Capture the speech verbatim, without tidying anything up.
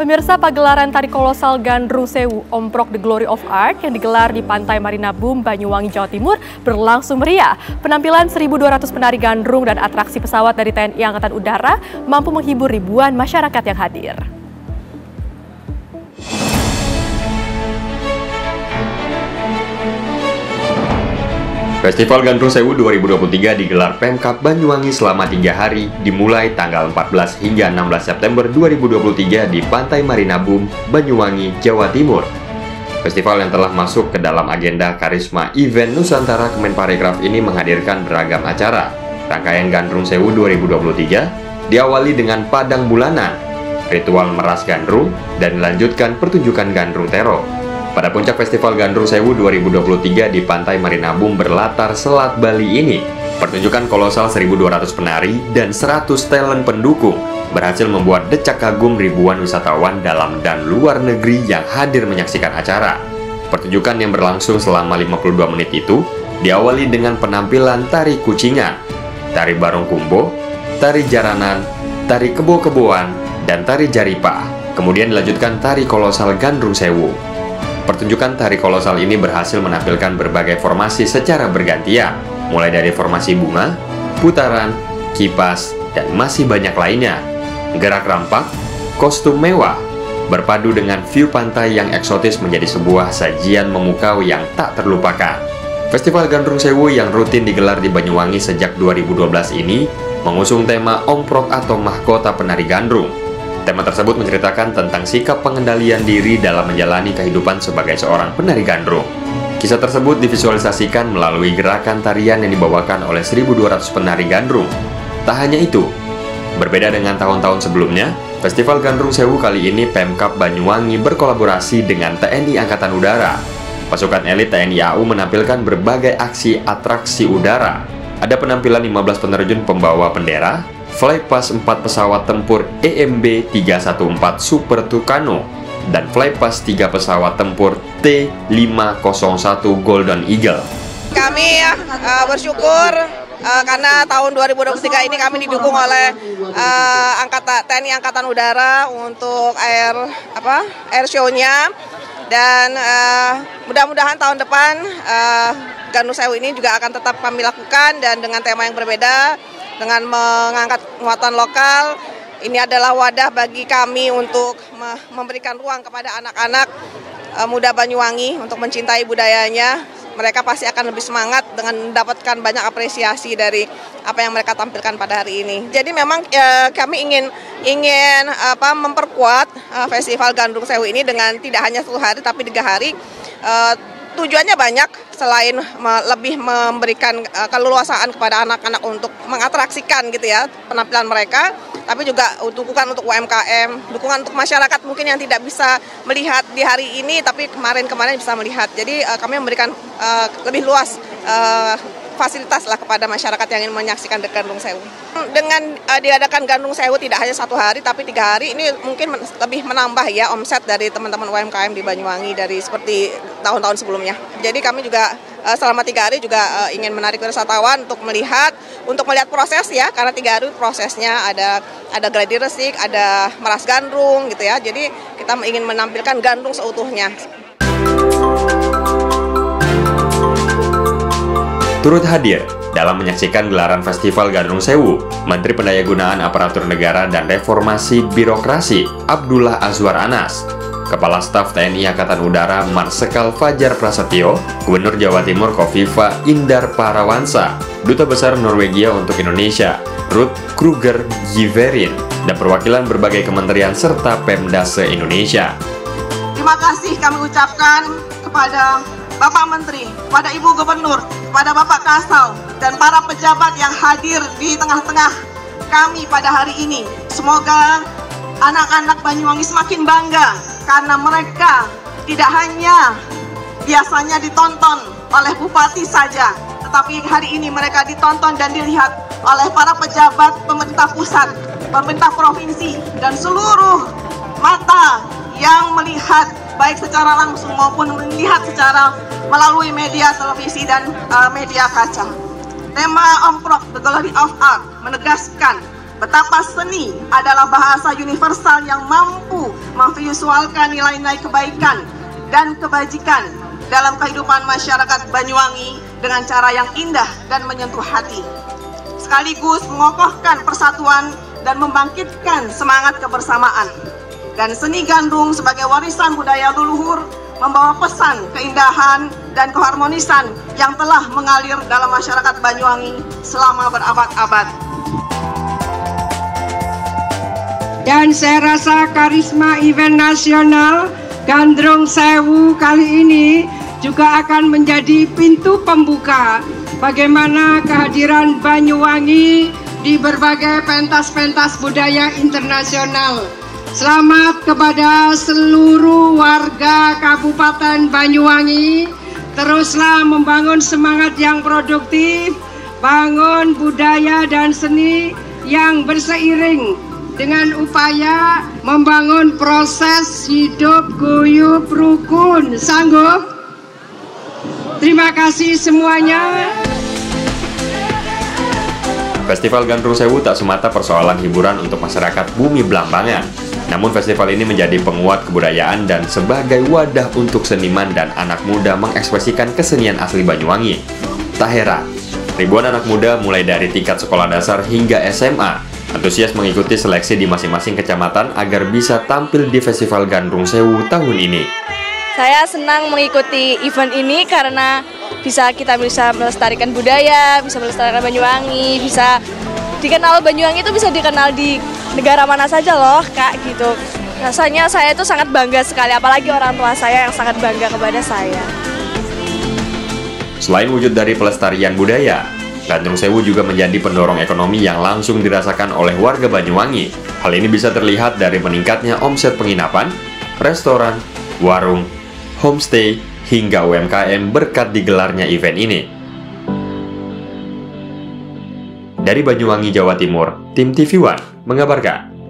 Pemirsa, pagelaran tari kolosal Gandrung Sewu Omprok The Glory of Art yang digelar di Pantai Marina Boom, Banyuwangi, Jawa Timur berlangsung meriah. Penampilan seribu dua ratus penari gandrung dan atraksi pesawat dari T N I Angkatan Udara mampu menghibur ribuan masyarakat yang hadir. Festival Gandrung Sewu dua ribu dua puluh tiga digelar Pemkab Banyuwangi selama tiga hari, dimulai tanggal empat belas hingga enam belas September dua ribu dua puluh tiga di Pantai Marina Boom, Banyuwangi, Jawa Timur. Festival yang telah masuk ke dalam agenda Karisma Event Nusantara Kemenparekraf ini menghadirkan beragam acara. Rangkaian Gandrung Sewu dua ribu dua puluh tiga diawali dengan padang bulanan, ritual meras gandrung, dan dilanjutkan pertunjukan gandrung tero. Pada puncak Festival Gandrung Sewu dua ribu dua puluh tiga di Pantai Marina Boom berlatar Selat Bali ini, pertunjukan kolosal seribu dua ratus penari dan seratus talent pendukung berhasil membuat decak kagum ribuan wisatawan dalam dan luar negeri yang hadir menyaksikan acara. Pertunjukan yang berlangsung selama lima puluh dua menit itu diawali dengan penampilan tari kucingan, tari barong kumbo, tari jaranan, tari kebo-keboan, dan tari jaripah. Kemudian dilanjutkan tari kolosal Gandrung Sewu. Pertunjukan tari kolosal ini berhasil menampilkan berbagai formasi secara bergantian, mulai dari formasi bunga, putaran, kipas, dan masih banyak lainnya. Gerak rampak, kostum mewah, berpadu dengan view pantai yang eksotis menjadi sebuah sajian memukau yang tak terlupakan. Festival Gandrung Sewu yang rutin digelar di Banyuwangi sejak dua ribu dua belas ini mengusung tema Omprok atau Mahkota Penari Gandrung. Tema tersebut menceritakan tentang sikap pengendalian diri dalam menjalani kehidupan sebagai seorang penari gandrung. Kisah tersebut divisualisasikan melalui gerakan tarian yang dibawakan oleh seribu dua ratus penari gandrung. Tak hanya itu, berbeda dengan tahun-tahun sebelumnya, Festival Gandrung Sewu kali ini Pemkab Banyuwangi berkolaborasi dengan T N I Angkatan Udara. Pasukan elit T N I A U menampilkan berbagai aksi atraksi udara. Ada penampilan lima belas penerjun pembawa bendera, flypast empat pesawat tempur E M B tiga satu empat Super Tucano, dan flypast tiga pesawat tempur T lima nol satu Golden Eagle. Kami uh, bersyukur uh, karena tahun dua ribu dua puluh tiga ini kami didukung oleh uh, angkatan T N I Angkatan Udara untuk air apa air show-nya, dan uh, mudah-mudahan tahun depan uh, Gandrung Sewu ini juga akan tetap kami lakukan dan dengan tema yang berbeda. Dengan mengangkat muatan lokal, ini adalah wadah bagi kami untuk memberikan ruang kepada anak-anak muda Banyuwangi untuk mencintai budayanya. Mereka pasti akan lebih semangat dengan mendapatkan banyak apresiasi dari apa yang mereka tampilkan pada hari ini. Jadi memang eh, kami ingin ingin apa memperkuat eh, Festival Gandrung Sewu ini dengan tidak hanya satu hari tapi tiga hari. Eh, Tujuannya banyak, selain me, lebih memberikan uh, keleluasaan kepada anak-anak untuk mengatraksikan gitu ya penampilan mereka, tapi juga dukungan untuk U M K M, dukungan untuk masyarakat mungkin yang tidak bisa melihat di hari ini, tapi kemarin-kemarin bisa melihat. Jadi uh, kami memberikan uh, lebih luas uh, fasilitas lah kepada masyarakat yang ingin menyaksikan Gandrung Sewu. Dengan uh, diadakan Gandrung Sewu tidak hanya satu hari tapi tiga hari, ini mungkin men lebih menambah ya omset dari teman-teman U M K M di Banyuwangi dari seperti tahun-tahun sebelumnya. Jadi kami juga uh, selama tiga hari juga uh, ingin menarik wisatawan untuk melihat untuk melihat proses ya, karena tiga hari prosesnya ada ada gladi resik, ada meras gandrung gitu ya. Jadi kita ingin menampilkan gandrung seutuhnya. Turut hadir dalam menyaksikan gelaran Festival Gandrung Sewu, Menteri Pendayagunaan Aparatur Negara dan Reformasi Birokrasi Abdullah Azwar Anas, Kepala Staf T N I Angkatan Udara Marsikal Fajar Prasetyo, Gubernur Jawa Timur Kofifa Indar Parawansa, Duta Besar Norwegia untuk Indonesia Ruth Kruger Giverin, dan perwakilan berbagai kementerian serta Pemda se-Indonesia. Terima kasih kami ucapkan kepada Bapak Menteri, kepada Ibu Gubernur, kepada Bapak Kasal, dan para pejabat yang hadir di tengah-tengah kami pada hari ini. Semoga anak-anak Banyuwangi semakin bangga karena mereka tidak hanya biasanya ditonton oleh bupati saja, tetapi hari ini mereka ditonton dan dilihat oleh para pejabat pemerintah pusat, pemerintah provinsi, dan seluruh mata yang melihat baik secara langsung maupun melihat secara melalui media televisi dan uh, media kaca. Tema Omprok The Glory of Art menegaskan betapa seni adalah bahasa universal yang mampu memvisualkan nilai-nilai kebaikan dan kebajikan dalam kehidupan masyarakat Banyuwangi dengan cara yang indah dan menyentuh hati, sekaligus mengokohkan persatuan dan membangkitkan semangat kebersamaan. Dan seni gandrung sebagai warisan budaya leluhur membawa pesan keindahan dan keharmonisan yang telah mengalir dalam masyarakat Banyuwangi selama berabad-abad. Dan saya rasa karisma event nasional Gandrung Sewu kali ini juga akan menjadi pintu pembuka bagaimana kehadiran Banyuwangi di berbagai pentas-pentas budaya internasional. Selamat kepada seluruh warga Kabupaten Banyuwangi, teruslah membangun semangat yang produktif, bangun budaya dan seni yang berseiring dengan upaya membangun proses hidup guyup rukun. Sanggup? Terima kasih semuanya. Festival Gandrung Sewu tak semata persoalan hiburan untuk masyarakat Bumi Blambangan. Namun festival ini menjadi penguat kebudayaan dan sebagai wadah untuk seniman dan anak muda mengekspresikan kesenian asli Banyuwangi. Tak heran, ribuan anak muda mulai dari tingkat sekolah dasar hingga S M A antusias mengikuti seleksi di masing-masing kecamatan agar bisa tampil di Festival Gandrung Sewu tahun ini. Saya senang mengikuti event ini karena bisa kita bisa melestarikan budaya, bisa melestarikan Banyuwangi, bisa dikenal Banyuwangi itu bisa dikenal di negara mana saja loh, Kak, gitu. Rasanya saya itu sangat bangga sekali, apalagi orang tua saya yang sangat bangga kepada saya. Selain wujud dari pelestarian budaya, Gandrung Sewu juga menjadi pendorong ekonomi yang langsung dirasakan oleh warga Banyuwangi. Hal ini bisa terlihat dari meningkatnya omset penginapan, restoran, warung, homestay, hingga U M K M berkat digelarnya event ini. Dari Banyuwangi, Jawa Timur, tim T V One mengabarkan.